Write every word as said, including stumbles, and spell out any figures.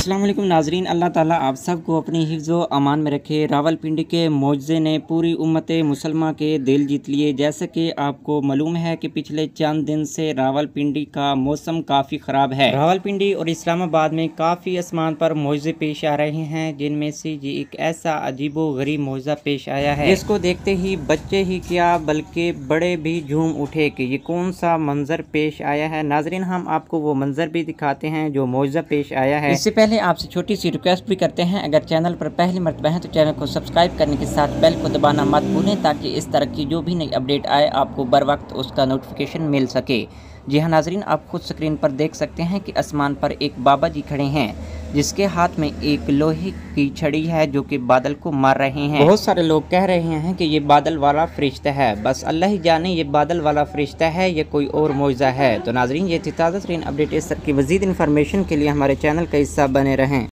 अस्सलाम वालेकुम नाजरीन, अल्लाह ताला आप सबको अपनी हिफ्ज़ व अमान में रखे। रावलपिंडी के मौजज़े ने पूरी उम्मत मुसलमान के दिल जीत लिए। जैसे कि आपको मालूम है कि पिछले चंद दिन से रावलपिंडी का मौसम काफ़ी ख़राब है। रावलपिंडी और इस्लामाबाद में काफ़ी आसमान पर मौजज़े पेश आ रहे हैं, जिनमें से ये एक ऐसा अजीबो गरीब मौजज़ा पेश आया है जिसको देखते ही बच्चे ही क्या बल्कि बड़े भी झूम उठे कि ये कौन सा मंजर पेश आया है। नाजरीन, हम आपको वो मंजर भी दिखाते हैं जो मौजज़ा पेश आया है। इससे पहले आपसे छोटी सी रिक्वेस्ट भी करते हैं, अगर चैनल पर पहली मर्तबा है तो चैनल को सब्सक्राइब करने के साथ बेल को दबाना मत भूलें, ताकि इस तरह की जो भी नई अपडेट आए आपको बर वक्त उसका नोटिफिकेशन मिल सके। जी हाँ नाजरीन, आप खुद स्क्रीन पर देख सकते हैं कि आसमान पर एक बाबा जी खड़े हैं, जिसके हाथ में एक लोहे की छड़ी है जो कि बादल को मार रहे हैं। बहुत सारे लोग कह रहे हैं कि ये बादल वाला फरिश्ता है, बस अल्लाह ही जाने ये बादल वाला फरिश्ता है या कोई और मौजज़ा है। तो नाजरीन, ये थी ताज़ा तरीन अपडेट। इस तरह की मज़ीद इन्फॉर्मेशन के लिए हमारे चैनल का हिस्सा बने रहें।